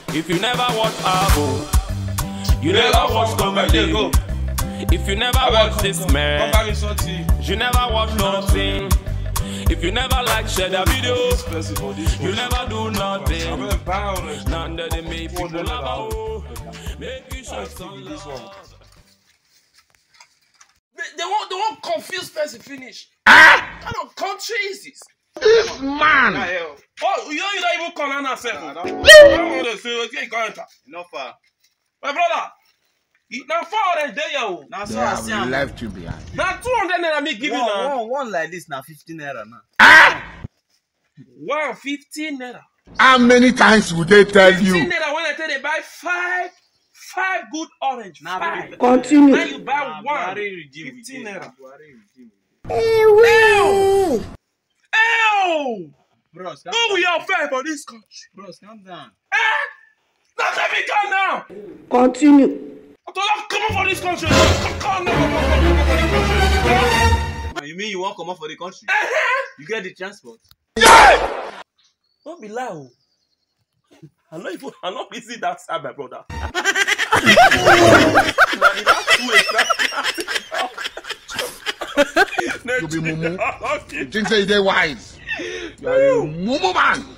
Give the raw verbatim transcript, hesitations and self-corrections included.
If you never watch Avo, you never watch comedy. If you never watch this man, you never watch nothing. If you never like share the videos, you never do nothing. None that they make people love. Make you show some love. They, they won't, they won't confuse person finish. Ah! What kind of country is this? This man! Oh, you know you don't even call on yourself. I don't want to say, okay, you can't enter. Not far. My brother, now four hundred there, yo. Now They so I have see am. left you behind. Now two hundred naira me give you One, now. one, one like this now fifteen naira now. Ah! One fifteen naira. How many times would they tell Fifteen you? naira when I tell they buy five, five good orange. Now Five. Continue. Now you buy Nah, one. Buhari regime Fifteen again. naira. Buhari regime. Ew! Ew! Bros, calm Who down. we are fair for this country? Bros, calm down. Eh? Not let me come now. Continue. I told you come on for this country. Come, come, no, come, come, come, come for this country. Yeah? Man, you mean you won't come out for the country? Uh-huh. You get the transport? Don't be loud. I'm not even, I'm not busy that side, my brother. You be mumu. You think say they wise? You are a mumu man.